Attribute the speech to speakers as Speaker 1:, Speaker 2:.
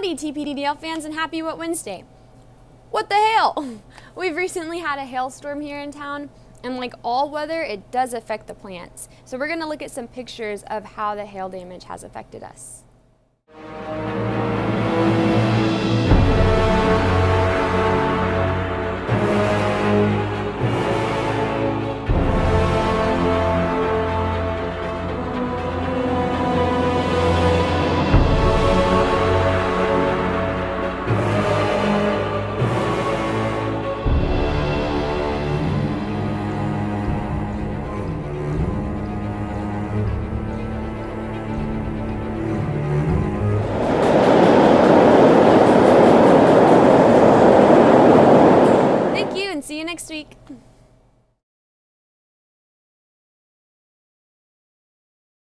Speaker 1: Howdy TPDDL fans and happy What Wednesday. What the hail? We've recently had a hailstorm here in town, and like all weather, it does affect the plants. So we're gonna look at some pictures of how the hail damage has affected us.